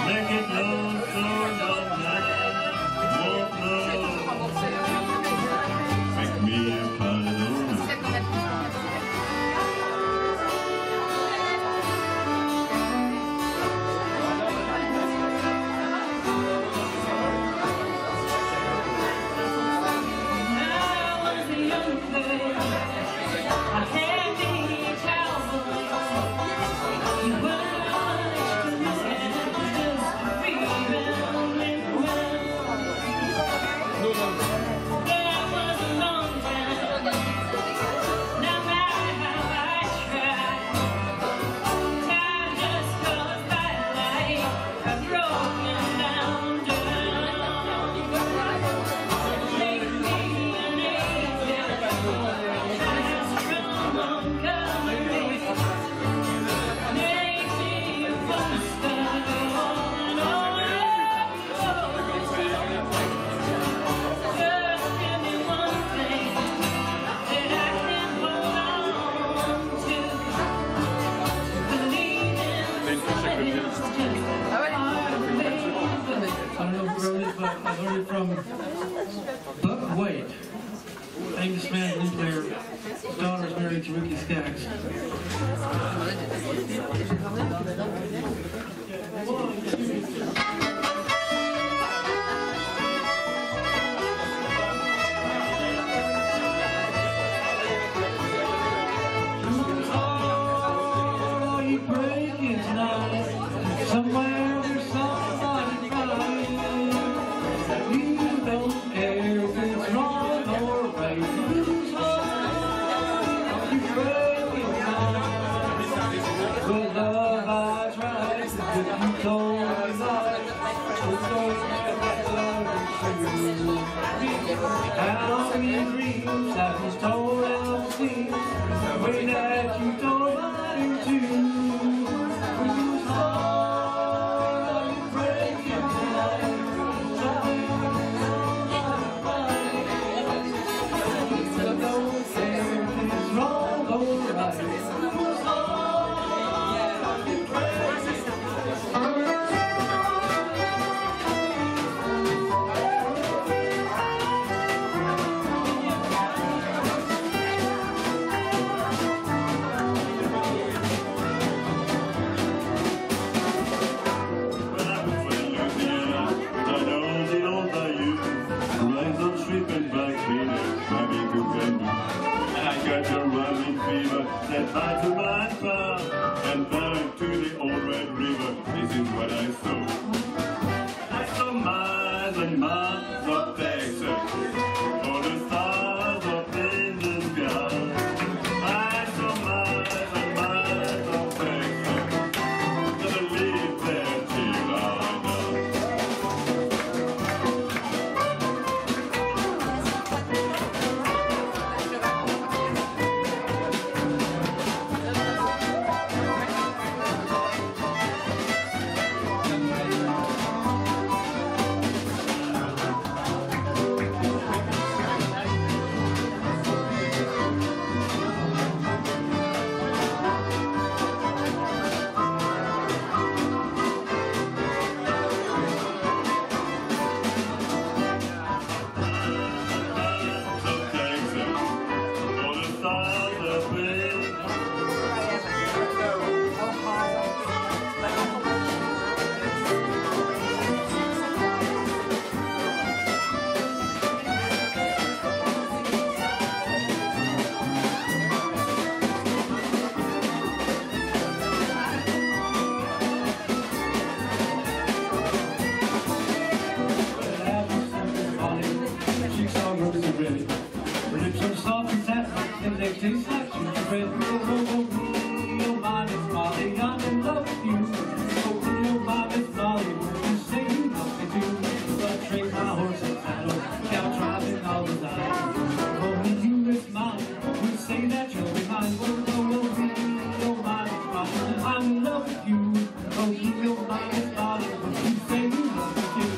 Make it love so long night won't know. Make me a Paloma. I learned it from Buck White, famous man, blues player. His daughter's married to Ricky Skaggs. Oh, you breaking tonight, somewhere there's somebody crying. You don't care if it's wrong or right. Whose heart are you breaking tonight? With love I tried, if you told me lies, it's going to be true. How many dreams have you told and seen, the way that you told mine too? Whose heart are you breaking tonight? Wrong or right, whose heart are you breaking? When I was in Louisiana, I know the old bayou, lines on shrimp and black beater, elmikou bamboo. I got your running fever, set by to my farm, and down to the old Red River. This is what I saw. I saw miles and miles of Texas, all the stars up in the sky. I saw miles and miles of Texas, never lived there till I die. Her lips are soft and satin, and they taste like sugar bread. Oh, my Miss Molly, I'm in love with you. Oh, my Miss Molly, you say you love me too. But trade my horse and saddle, cow driving all the time. Only you, Miss Molly, would say that you'll be mine. Oh, my Miss Molly, I'm in love with you. Oh, my Miss Molly, you say you love me too.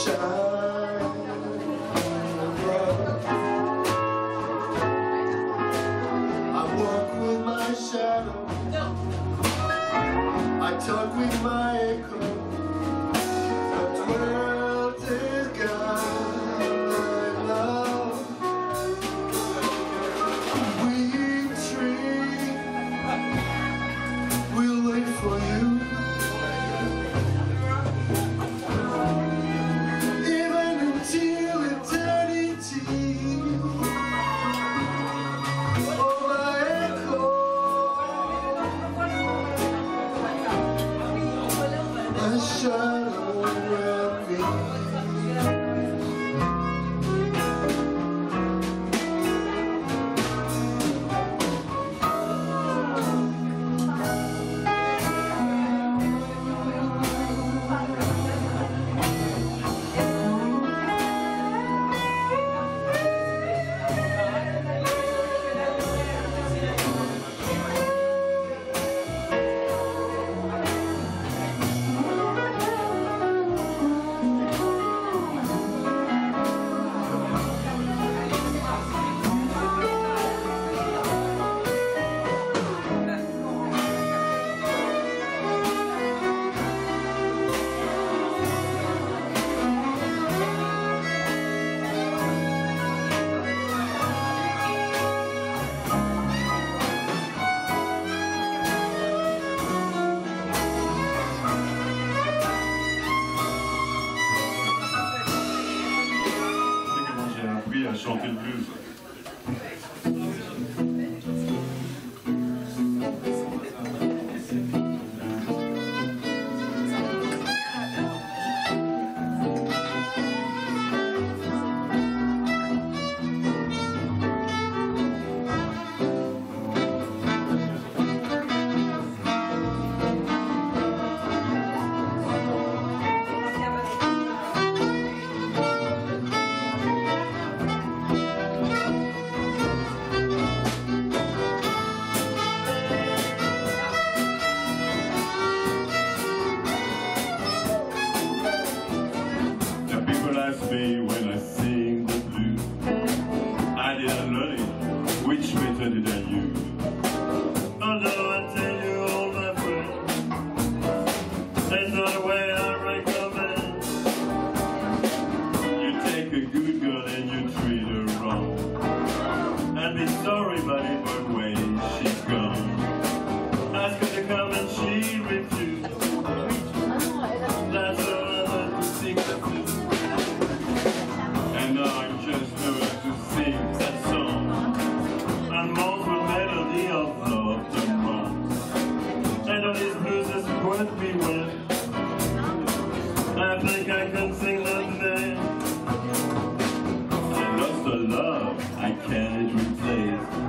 shine bright. I walk with my shadow, I talk with my echo. The world is gone now. We tree will wait for you. Shadow around me. À chanter le blues. When I sing the blues, I didn't learn it. Which method did I use? Although I tell you all my friends, that's not the way I recommend. You take a good girl and you treat her wrong, and be sorry about it, but when she's gone, ask her to come and she refused. That's all I learned to sing the blues. And I just learned to sing that song, and most the melody of love to cross. And all these blues quite me well. I think I can sing them there. I lost the love I can't replace.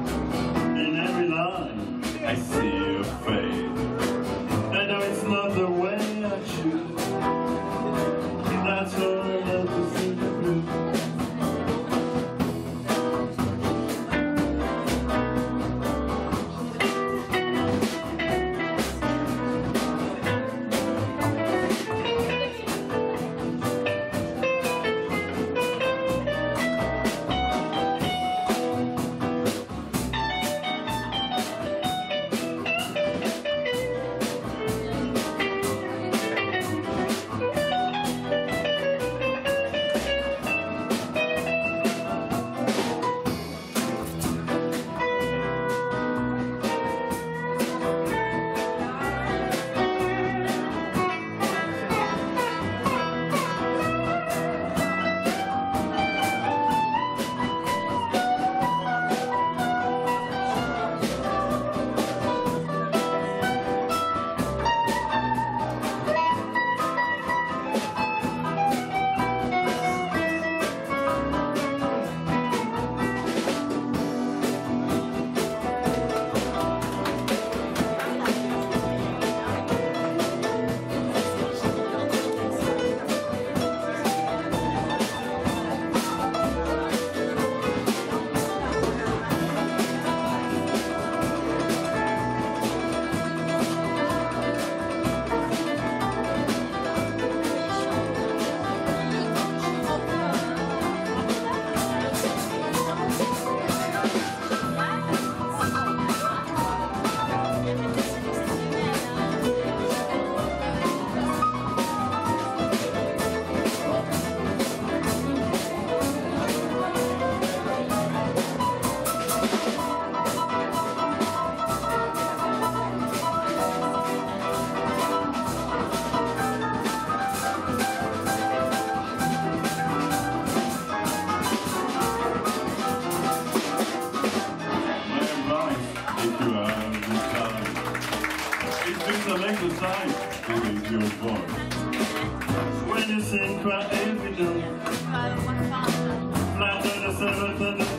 side to raise your voice. When you sing, cry every note. Flat on the 7th and the